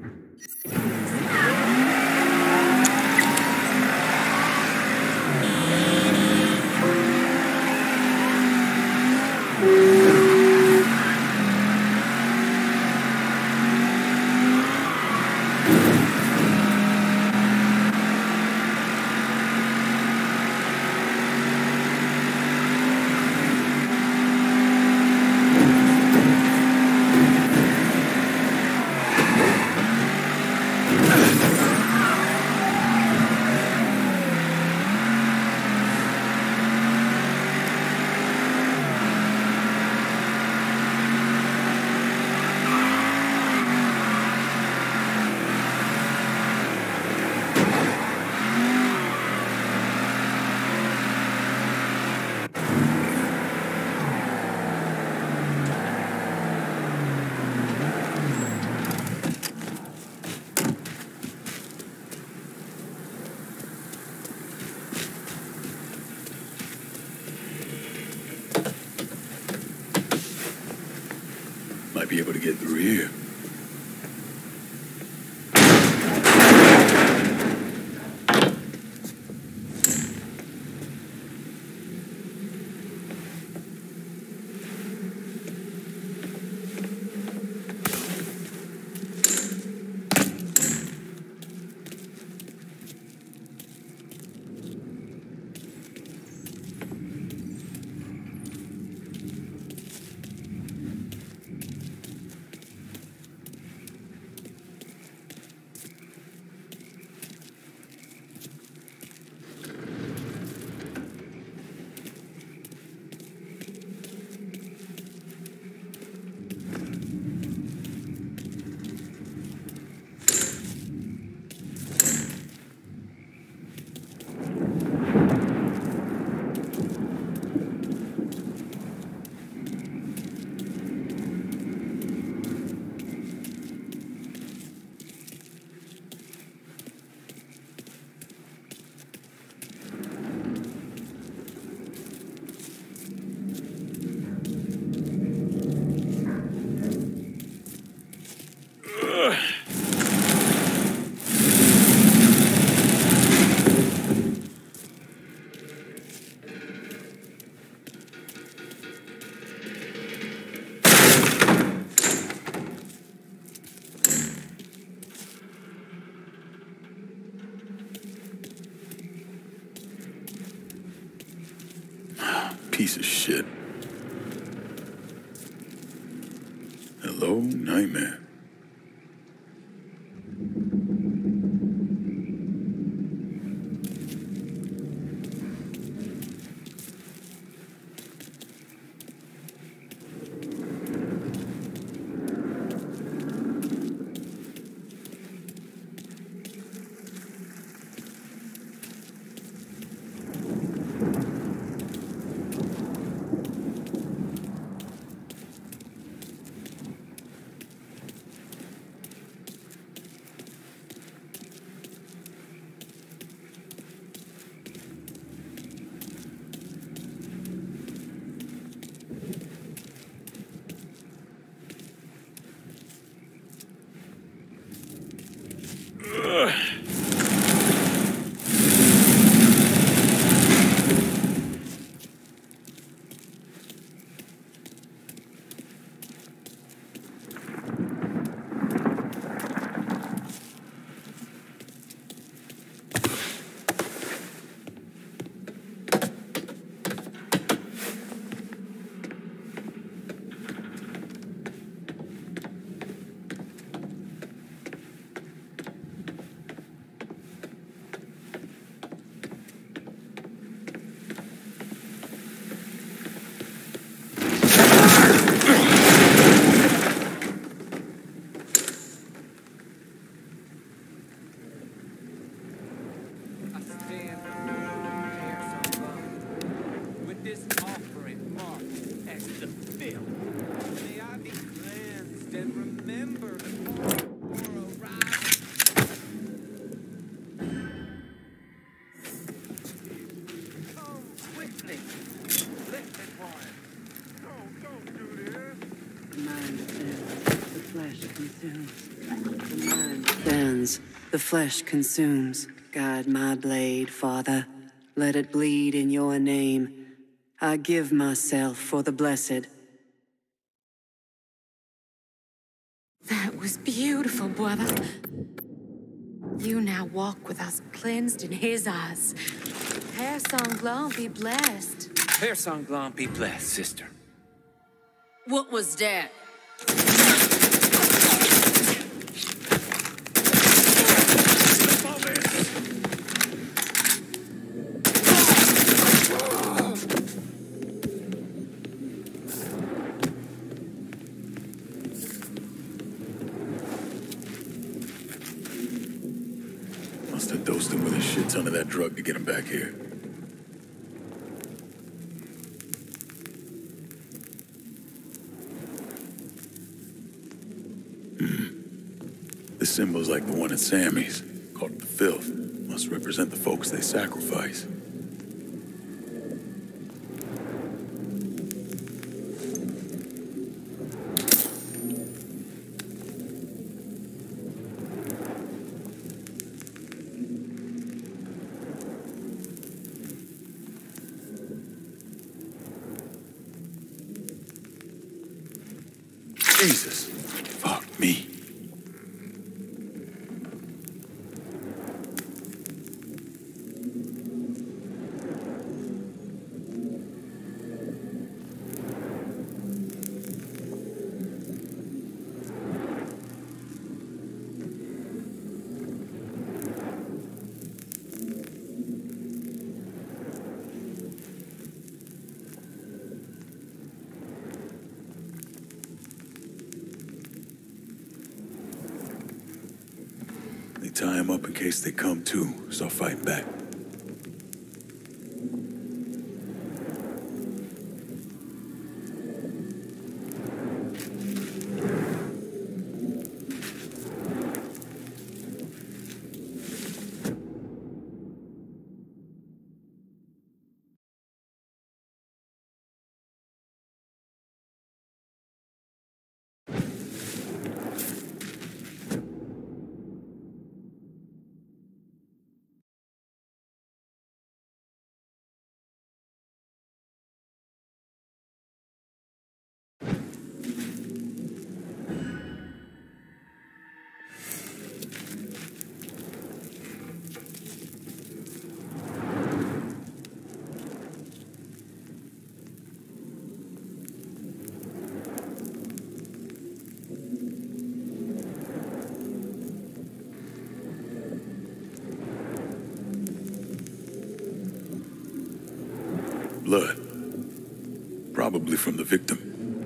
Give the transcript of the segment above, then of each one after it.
Might be able to get through here. Piece of shit. Hello, nightmare. The mind consumes. The mind The flesh consumes. Guide my blade, Father. Let it bleed in your name. I give myself for the blessed. That was beautiful, brother. You now walk with us cleansed in his eyes. Père Sanglant be blessed. Père Sanglant be blessed, sister. What was that? Must have dosed him with a shit ton of that drug to get him back here. This symbol's like the one at Sammy's, called the Filth. Must represent the folks they sacrifice. Jesus. Fuck me. They tie him up in case they come to, so fight back. Blood. Probably from the victim.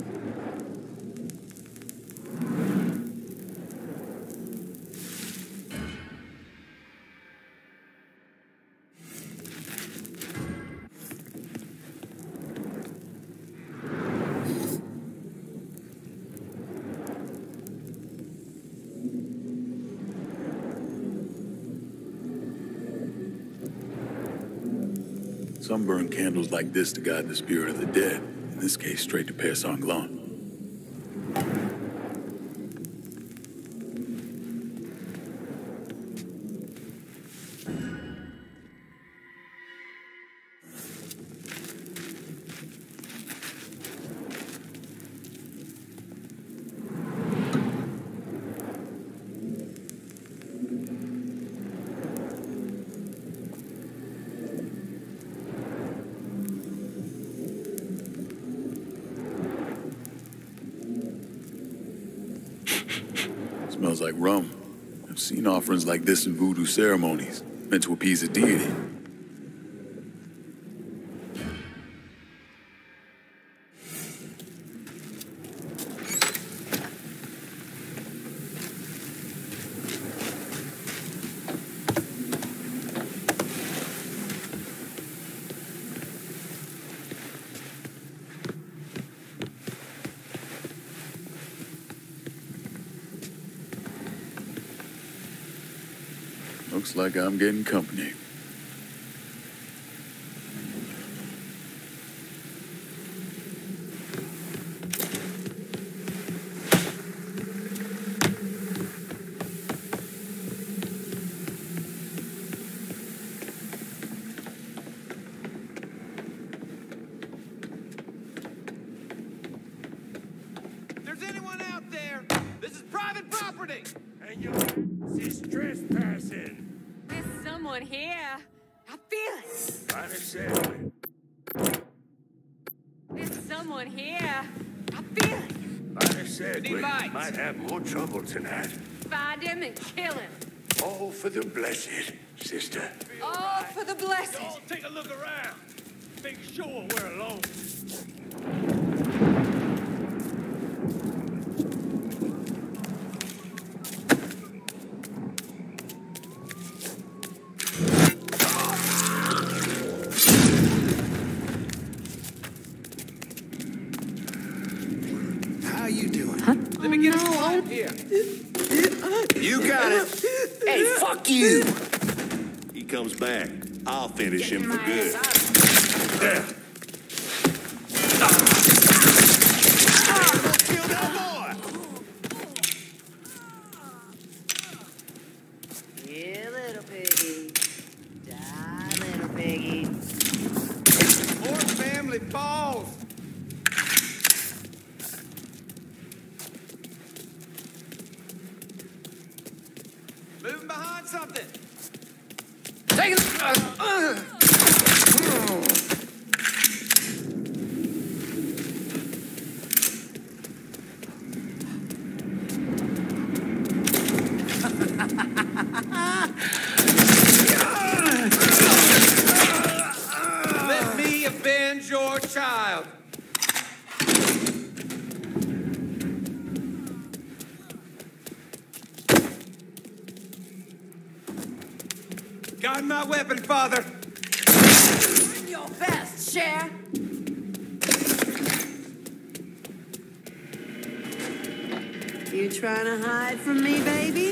Some burn candles like this to guide the spirit of the dead. In this case, straight to Père Sanglant. Smells like rum. I've seen offerings like this in voodoo ceremonies, meant to appease a deity. Looks like I'm getting company. private property! And your is trespassing. There's someone here. I feel it. Find a settlement. There's someone here. I feel it. Find a settlement. Need lights. Might have more trouble tonight. Find him and kill him. All for the blessed, sister. All for the blessed. Y'all take a look around. Make sure we're alone. How you doing? Let me get a spot here. You got it. Hey, fuck you. He comes back. I'll finish him for good. There. Kill that boy. Yeah, little piggy. Die, little piggy. More family balls. Moving behind something. Take it. Let me avenge your child. Got my weapon, father. Your best, Cher. You trying to hide from me, baby?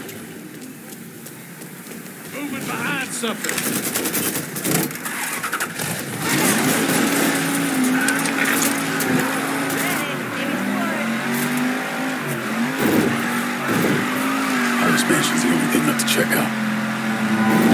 Moving behind something. Iris Mansion's the only thing left to check out.